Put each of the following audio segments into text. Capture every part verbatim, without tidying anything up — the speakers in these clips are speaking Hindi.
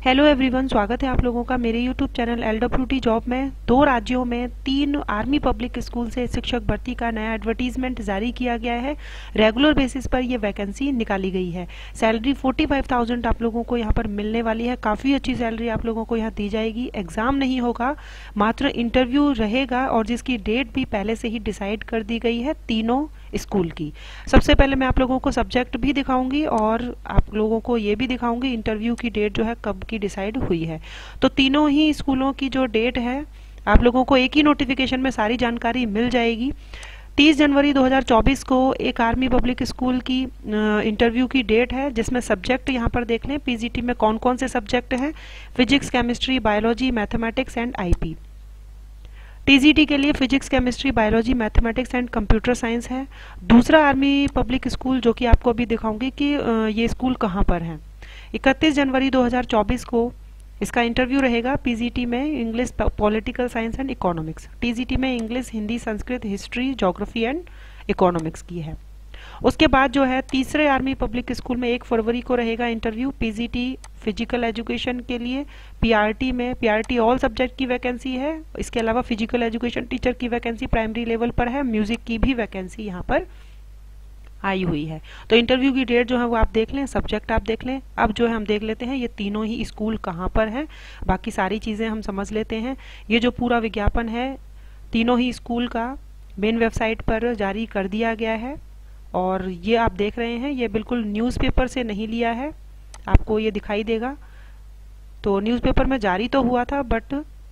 हेलो एवरीवन, स्वागत है आप लोगों का मेरे YouTube channel L W T job में। दो राज्यों में तीन आर्मी पब्लिक स्कूल से शिक्षक भर्ती का नया एडवर्टीजमेंट जारी किया गया है। रेगुलर बेसिस पर ये वैकेंसी निकाली गई है। सैलरी फोर्टी फाइव थाउजेंड आप लोगों को यहाँ पर मिलने वाली है। काफ़ी अच्छी सैलरी आप लोगों को यहाँ दी जाएगी। एग्जाम नहीं होगा, मात्र इंटरव्यू रहेगा और जिसकी डेट भी पहले से ही डिसाइड कर दी गई है तीनों स्कूल की। सबसे पहले मैं आप लोगों को सब्जेक्ट भी दिखाऊंगी और आप लोगों को ये भी दिखाऊंगी इंटरव्यू की डेट जो है कब की डिसाइड हुई है। तो तीनों ही स्कूलों की जो डेट है आप लोगों को एक ही नोटिफिकेशन में सारी जानकारी मिल जाएगी। तीस जनवरी दो हज़ार चौबीस को एक आर्मी पब्लिक स्कूल की इंटरव्यू की डेट है, जिसमें सब्जेक्ट यहाँ पर देख लें पीजीटी में कौन कौन से सब्जेक्ट हैं। Physics, chemistry, biology, mathematics and IP. TGT के लिए physics, chemistry, biology, mathematics and computer science है। दूसरा आर्मी पब्लिक स्कूल जो कि आपको अभी दिखाऊंगी कि ये स्कूल कहाँ पर है। इकतीस जनवरी दो हज़ार चौबीस को इसका इंटरव्यू रहेगा। पीजीटी में English, political science and economics. TGT में English, Hindi, Sanskrit, history, geography and economics की है। उसके बाद जो है तीसरे आर्मी पब्लिक स्कूल में एक फरवरी को रहेगा इंटरव्यू। पीजीटी फिजिकल एजुकेशन के लिए। पीआरटी में पीआरटी ऑल सब्जेक्ट की वैकेंसी है। इसके अलावा फिजिकल एजुकेशन टीचर की वैकेंसी प्राइमरी लेवल पर है। म्यूजिक की भी वैकेंसी यहाँ पर आई हुई है। तो इंटरव्यू की डेट जो है वो आप देख लें, सब्जेक्ट आप देख लें। अब जो है हम देख लेते हैं ये तीनों ही स्कूल कहाँ पर हैं। बाकी सारी चीज़ें हम समझ लेते हैं। ये जो पूरा विज्ञापन है तीनों ही स्कूल का मेन वेबसाइट पर जारी कर दिया गया है और ये आप देख रहे हैं ये बिल्कुल न्यूज़पेपर से नहीं लिया है। आपको ये दिखाई देगा। तो न्यूज़पेपर में जारी तो हुआ था बट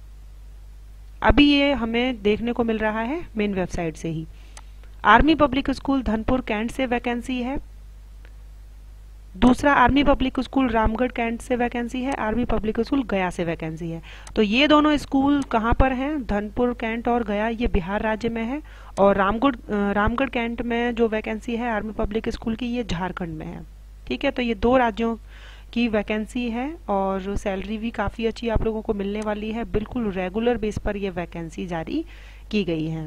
अभी ये हमें देखने को मिल रहा है मेन वेबसाइट से ही। Army public school Dhanpur cantt से वैकेंसी है। दूसरा army public school Ramgarh cantt से वैकेंसी है। आर्मी पब्लिक स्कूल गया से वैकेंसी है। तो ये दोनों स्कूल कहाँ पर हैं? धनपुर कैंट और गया, ये बिहार राज्य में है। और रामगढ़ रामगढ़ कैंट में जो वैकेंसी है आर्मी पब्लिक स्कूल की, ये झारखंड में है। ठीक है, तो ये दो राज्यों की वैकेंसी है और सैलरी भी काफ़ी अच्छी आप लोगों को मिलने वाली है। बिल्कुल रेगुलर बेस पर ये वैकेंसी जारी की गई है।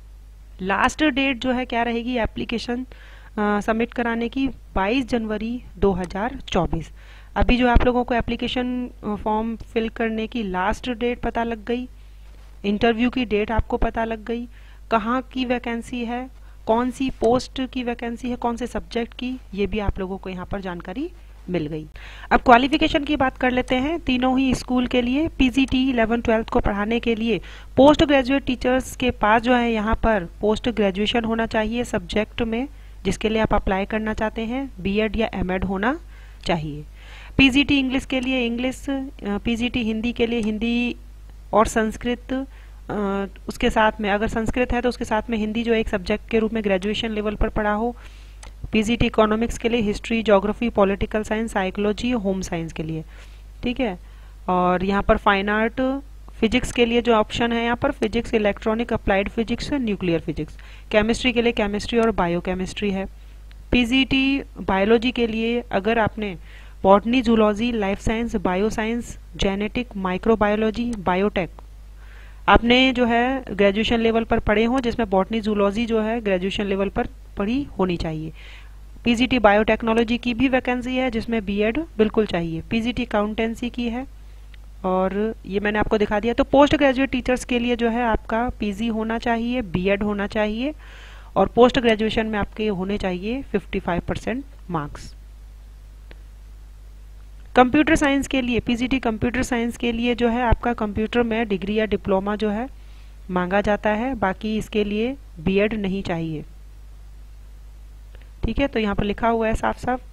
लास्ट डेट जो है क्या रहेगी एप्लीकेशन सबमिट कराने की? बाईस जनवरी दो हज़ार चौबीस। अभी जो आप लोगों को एप्लीकेशन फॉर्म फिल करने की लास्ट डेट पता लग गई। इंटरव्यू की डेट आपको पता लग गई। कहाँ की वैकेंसी है, कौन सी पोस्ट की वैकेंसी है, कौन से सब्जेक्ट की, ये भी आप लोगों को यहाँ पर जानकारी मिल गई। अब क्वालिफिकेशन की बात कर लेते हैं। तीनों ही स्कूल के लिए पीजीटी इलेवन ट्वेल्थ को पढ़ाने के लिए पोस्ट ग्रेजुएट टीचर्स के पास जो है यहाँ पर पोस्ट ग्रेजुएशन होना चाहिए सब्जेक्ट में जिसके लिए आप अप्लाई करना चाहते हैं। बीएड या एमएड होना चाहिए। पीजीटी इंग्लिश के लिए इंग्लिश, पीजीटी हिंदी के लिए हिंदी और संस्कृत, उसके साथ में अगर संस्कृत है तो उसके साथ में हिंदी जो एक सब्जेक्ट के रूप में ग्रेजुएशन लेवल पर पढ़ा हो। पीजीटी इकोनॉमिक्स के लिए history, geography, political science, psychology, home science के लिए। ठीक है, और यहाँ पर फाइन आर्ट, फिजिक्स के लिए जो ऑप्शन है यहाँ पर physics, electronic, applied physics, nuclear physics. Chemistry के लिए केमिस्ट्री और बायोकेमिस्ट्री है। पीजीटी बायोलॉजी के लिए अगर आपने botany, zoology, life science, bio science, genetic, microbiology, biotech आपने जो है ग्रेजुएशन लेवल पर पढ़े हों, जिसमें बॉटनी, जूलॉजी जो है ग्रेजुएशन लेवल पर पढ़ी होनी चाहिए। पीजीटी बायोटेक्नोलॉजी की भी वैकेंसी है जिसमें बीएड बिल्कुल चाहिए। पीजीटी अकाउंटेंसी की है और ये मैंने आपको दिखा दिया। तो पोस्ट ग्रेजुएट टीचर्स के लिए जो है आपका पीजी होना चाहिए, बीएड होना चाहिए और पोस्ट ग्रेजुएशन में आपके होने चाहिए पचपन परसेंट मार्क्स। कंप्यूटर साइंस के लिए पीजीटी कंप्यूटर साइंस के लिए जो है आपका कंप्यूटर में डिग्री या डिप्लोमा जो है मांगा जाता है। बाकी इसके लिए बीएड नहीं चाहिए। ठीक है, तो यहाँ पर लिखा हुआ है साफ साफ,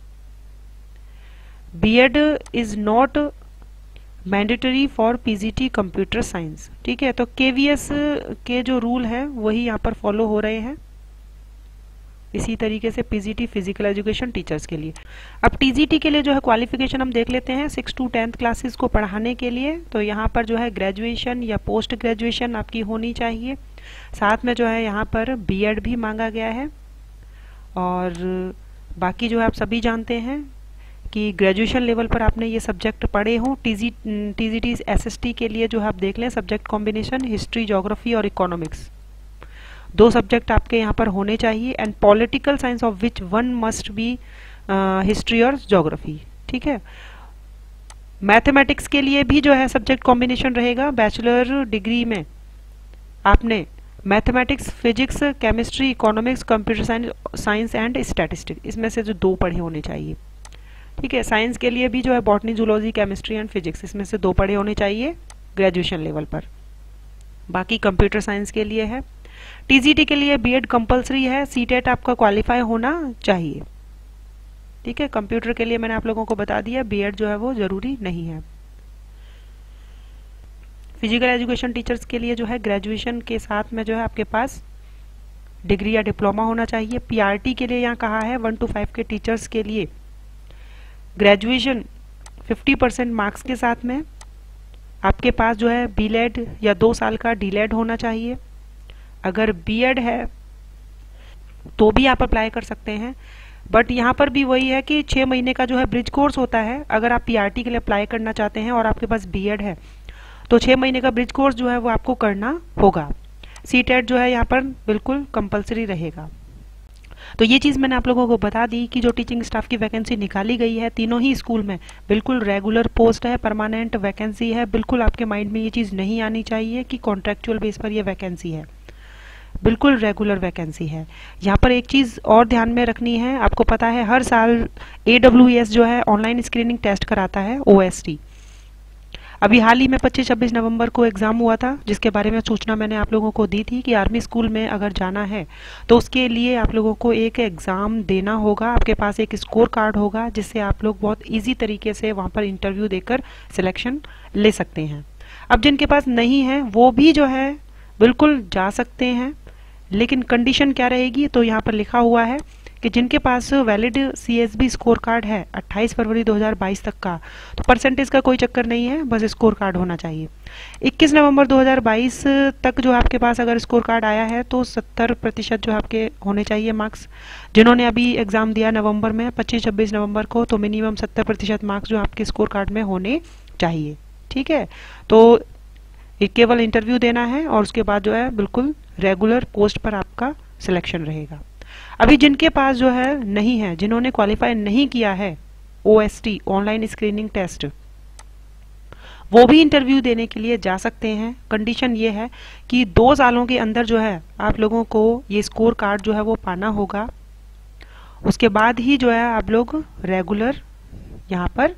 BEd is not mandatory for PGT computer science. ठीक है, तो केवीएस के जो रूल हैं वही यहाँ पर फॉलो हो रहे हैं। इसी तरीके से पीजीटी फिजिकल एजुकेशन टीचर्स के लिए। अब टीजीटी के लिए जो है क्वालिफिकेशन हम देख लेते हैं। सिक्स टू टेंथ क्लासेस को पढ़ाने के लिए तो यहाँ पर जो है ग्रेजुएशन या पोस्ट ग्रेजुएशन आपकी होनी चाहिए। साथ में जो है यहाँ पर बीएड भी मांगा गया है और बाकी जो है आप सभी जानते हैं कि ग्रेजुएशन लेवल पर आपने ये सब्जेक्ट पढ़े हों। टीजी टीजीटी एसएसटी के लिए जो है आप देख लें सब्जेक्ट कॉम्बिनेशन हिस्ट्री, ज्योग्राफी और इकोनॉमिक्स, दो सब्जेक्ट आपके यहाँ पर होने चाहिए। And political science of which one must be history और ज्योग्राफी। ठीक है, मैथमेटिक्स के लिए भी जो है सब्जेक्ट कॉम्बिनेशन रहेगा। बैचलर डिग्री में आपने mathematics, physics, chemistry, economics, computer science science and statistics, इसमें से जो दो पढ़े होने चाहिए। ठीक है, साइंस के लिए भी जो है botany, zoology, chemistry and physics, इसमें से दो पढ़े होने चाहिए ग्रेजुएशन लेवल पर। बाकी कंप्यूटर साइंस के लिए है। टीजीटी के लिए बीएड कंपलसरी है, सीटेट आपका क्वालिफाई होना चाहिए। ठीक है, कंप्यूटर के लिए मैंने आप लोगों को बता दिया बीएड जो है वो जरूरी नहीं है। फिजिकल एजुकेशन टीचर्स के लिए जो है ग्रेजुएशन के साथ में जो है आपके पास डिग्री या डिप्लोमा होना चाहिए। पीआरटी के लिए यहाँ कहा है वन टू फाइव के टीचर्स के लिए ग्रेजुएशन फिफ्टी परसेंट मार्क्स के साथ में आपके पास जो है बीलेड या दो साल का डीलेड होना चाहिए। अगर बीएड है तो भी आप अप्लाई कर सकते हैं, बट यहाँ पर भी वही है कि छः महीने का जो है ब्रिज कोर्स होता है। अगर आप पीआरटी के लिए अप्लाई करना चाहते हैं और आपके पास बीएड है तो छः महीने का ब्रिज कोर्स जो है वो आपको करना होगा। सीटेट जो है यहाँ पर बिल्कुल कंपलसरी रहेगा। तो ये चीज़ मैंने आप लोगों को बता दी कि जो टीचिंग स्टाफ की वैकेंसी निकाली गई है तीनों ही स्कूल में बिल्कुल रेगुलर पोस्ट है, परमानेंट वैकेंसी है। बिल्कुल आपके माइंड में ये चीज़ नहीं आनी चाहिए कि कॉन्ट्रेक्चुअल बेस पर ये वैकेंसी है, बिल्कुल रेगुलर वैकेंसी है। यहाँ पर एक चीज़ और ध्यान में रखनी है, आपको पता है हर साल एडब्ल्यूएस जो है ऑनलाइन स्क्रीनिंग टेस्ट कराता है, ओएसटी। अभी हाल ही में पच्चीस छब्बीस नवंबर को एग्जाम हुआ था, जिसके बारे में सूचना मैंने आप लोगों को दी थी कि आर्मी स्कूल में अगर जाना है तो उसके लिए आप लोगों को एक एग्ज़ाम देना होगा। आपके पास एक स्कोर कार्ड होगा जिससे आप लोग बहुत इजी तरीके से वहाँ पर इंटरव्यू देकर सिलेक्शन ले सकते हैं। अब जिनके पास नहीं है वो भी जो है बिल्कुल जा सकते हैं, लेकिन कंडीशन क्या रहेगी, तो यहाँ पर लिखा हुआ है कि जिनके पास वैलिड सीएसबी स्कोर कार्ड है अट्ठाईस फरवरी दो हज़ार बाईस तक का, तो परसेंटेज का कोई चक्कर नहीं है, बस स्कोर कार्ड होना चाहिए। इक्कीस नवंबर दो हज़ार बाईस तक जो आपके पास अगर स्कोर कार्ड आया है तो सत्तर प्रतिशत जो आपके होने चाहिए मार्क्स। जिन्होंने अभी एग्जाम दिया नवंबर में पच्चीस छब्बीस नवंबर को, तो मिनिमम सत्तर प्रतिशत मार्क्स जो आपके स्कोर कार्ड में होने चाहिए। ठीक है, तो केवल इंटरव्यू देना है और उसके बाद जो है बिल्कुल रेगुलर पोस्ट पर आपका सिलेक्शन रहेगा। अभी जिनके पास जो है नहीं है, जिन्होंने क्वालिफाई नहीं किया है ओएसटी ऑनलाइन स्क्रीनिंग टेस्ट, वो भी इंटरव्यू देने के लिए जा सकते हैं। कंडीशन ये है कि दो सालों के अंदर जो है आप लोगों को ये स्कोर कार्ड जो है वो पाना होगा, उसके बाद ही जो है आप लोग रेगुलर यहाँ पर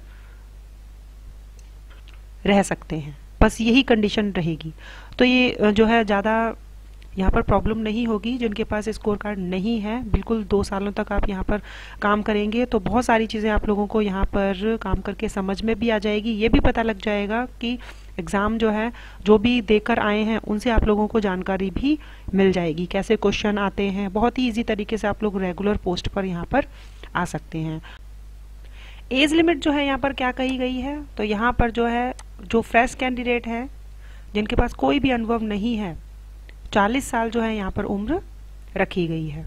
रह सकते हैं। बस यही कंडीशन रहेगी। तो ये जो है ज़्यादा यहाँ पर प्रॉब्लम नहीं होगी। जिनके पास स्कोर कार्ड नहीं है, बिल्कुल दो सालों तक आप यहाँ पर काम करेंगे तो बहुत सारी चीज़ें आप लोगों को यहाँ पर काम करके समझ में भी आ जाएगी। ये भी पता लग जाएगा कि एग्ज़ाम जो है जो भी देकर आए हैं उनसे आप लोगों को जानकारी भी मिल जाएगी, कैसे क्वेश्चन आते हैं। बहुत ही ईजी तरीके से आप लोग रेगुलर पोस्ट पर यहाँ पर आ सकते हैं। एज लिमिट जो है यहाँ पर क्या कही गई है, तो यहाँ पर जो है जो फ्रेश कैंडिडेट है जिनके पास कोई भी अनुभव नहीं है, चालीस साल जो है यहाँ पर उम्र रखी गई है।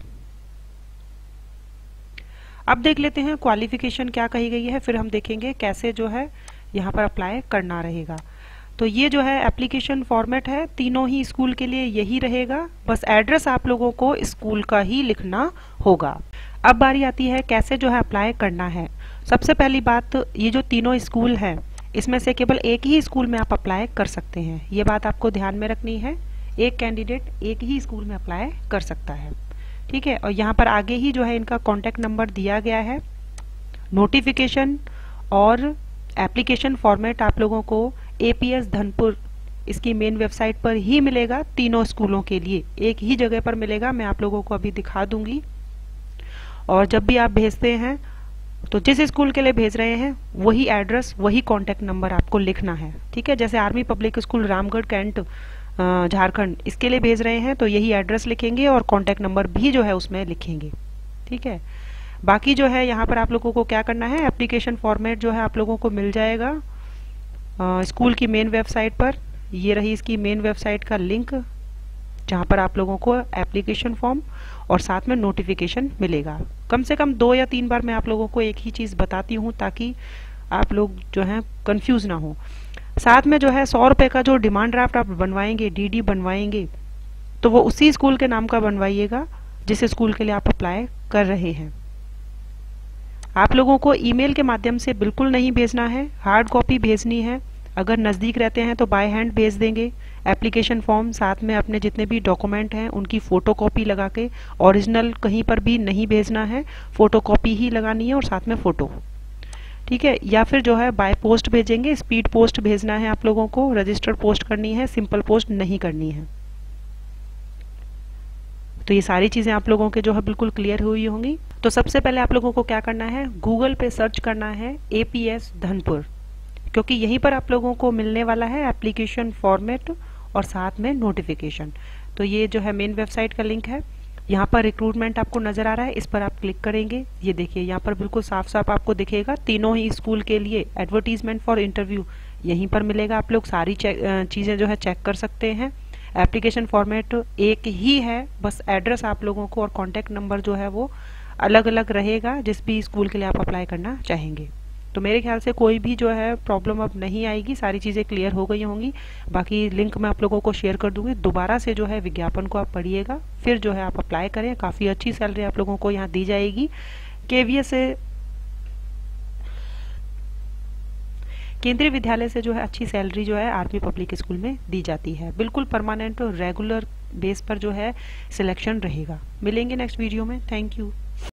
अब देख लेते हैं क्वालिफिकेशन क्या कही गई है, फिर हम देखेंगे कैसे जो है यहाँ पर अप्लाई करना रहेगा। तो ये जो है एप्लीकेशन फॉर्मेट है, तीनों ही स्कूल के लिए यही रहेगा, बस एड्रेस आप लोगों को स्कूल का ही लिखना होगा। अब बारी आती है कैसे जो है अप्लाई करना है। सबसे पहली बात, ये जो तीनों स्कूल हैं इसमें से केवल एक ही स्कूल में आप अप्लाई कर सकते हैं, ये बात आपको ध्यान में रखनी है। एक कैंडिडेट एक ही स्कूल में अप्लाई कर सकता है। ठीक है, और यहाँ पर आगे ही जो है इनका कॉन्टैक्ट नंबर दिया गया है। नोटिफिकेशन और एप्लीकेशन फॉर्मेट आप लोगों को एपीएस धनपुर इसकी मेन वेबसाइट पर ही मिलेगा। तीनों स्कूलों के लिए एक ही जगह पर मिलेगा, मैं आप लोगों को अभी दिखा दूंगी। और जब भी आप भेजते हैं तो जिस स्कूल के लिए भेज रहे हैं वही एड्रेस, वही कॉन्टैक्ट नंबर आपको लिखना है। ठीक है, जैसे army public school Ramgarh cantt Jharkhand इसके लिए भेज रहे हैं तो यही एड्रेस लिखेंगे और कॉन्टैक्ट नंबर भी जो है उसमें लिखेंगे। ठीक है, बाकी जो है यहाँ पर आप लोगों को क्या करना है, एप्लीकेशन फॉर्मेट जो है आप लोगों को मिल जाएगा आ, स्कूल की मेन वेबसाइट पर। ये रही इसकी मेन वेबसाइट का लिंक, जहाँ पर आप लोगों को एप्लीकेशन फॉर्म और साथ में नोटिफिकेशन मिलेगा। कम से कम दो या तीन बार मैं आप लोगों को एक ही चीज़ बताती हूँ ताकि आप लोग जो है कंफ्यूज ना हो। साथ में जो है सौ रुपये का जो डिमांड ड्राफ्ट आप बनवाएंगे, डीडी बनवाएंगे, तो वो उसी स्कूल के नाम का बनवाइएगा जिस स्कूल के लिए आप अप्लाई कर रहे हैं। आप लोगों को ईमेल के माध्यम से बिल्कुल नहीं भेजना है, हार्ड कॉपी भेजनी है। अगर नज़दीक रहते हैं तो बाय हैंड भेज देंगे। एप्लीकेशन फॉर्म साथ में अपने जितने भी डॉक्यूमेंट हैं उनकी फ़ोटो कॉपी लगा के, ओरिजिनल कहीं पर भी नहीं भेजना है, फ़ोटो कॉपी ही लगानी है और साथ में फ़ोटो, ठीक है। या फिर जो है बाय पोस्ट भेजेंगे, स्पीड पोस्ट भेजना है आप लोगों को, रजिस्टर्ड पोस्ट करनी है, सिंपल पोस्ट नहीं करनी है। तो ये सारी चीज़ें आप लोगों के जो है बिल्कुल क्लियर हुई होंगी। तो सबसे पहले आप लोगों को क्या करना है, गूगल पे सर्च करना है ए पी एस धनपुर, क्योंकि यहीं पर आप लोगों को मिलने वाला है एप्लीकेशन फॉर्मेट और साथ में नोटिफिकेशन। तो ये जो है मेन वेबसाइट का लिंक है, यहाँ पर रिक्रूटमेंट आपको नज़र आ रहा है, इस पर आप क्लिक करेंगे। ये देखिए यहाँ पर बिल्कुल साफ साफ आपको दिखेगा, तीनों ही स्कूल के लिए एडवर्टीजमेंट फॉर इंटरव्यू यहीं पर मिलेगा। आप लोग सारी चीज़ें जो है चेक कर सकते हैं। एप्लीकेशन फॉर्मेट एक ही है, बस एड्रेस आप लोगों को और कॉन्टैक्ट नंबर जो है वो अलग अलग रहेगा जिस भी स्कूल के लिए आप अप्लाई करना चाहेंगे। तो मेरे ख्याल से कोई भी जो है प्रॉब्लम अब नहीं आएगी, सारी चीज़ें क्लियर हो गई होंगी। बाकी लिंक मैं आप लोगों को शेयर कर दूंगी, दोबारा से जो है विज्ञापन को आप पढ़िएगा, फिर जो है आप अप्लाई करें। काफ़ी अच्छी सैलरी आप लोगों को यहाँ दी जाएगी। केवीएस से, केंद्रीय विद्यालय से जो है अच्छी सैलरी जो है आरपी पब्लिक स्कूल में दी जाती है। बिल्कुल परमानेंट और रेगुलर बेस पर जो है सिलेक्शन रहेगा। मिलेंगे नेक्स्ट वीडियो में। Thank you.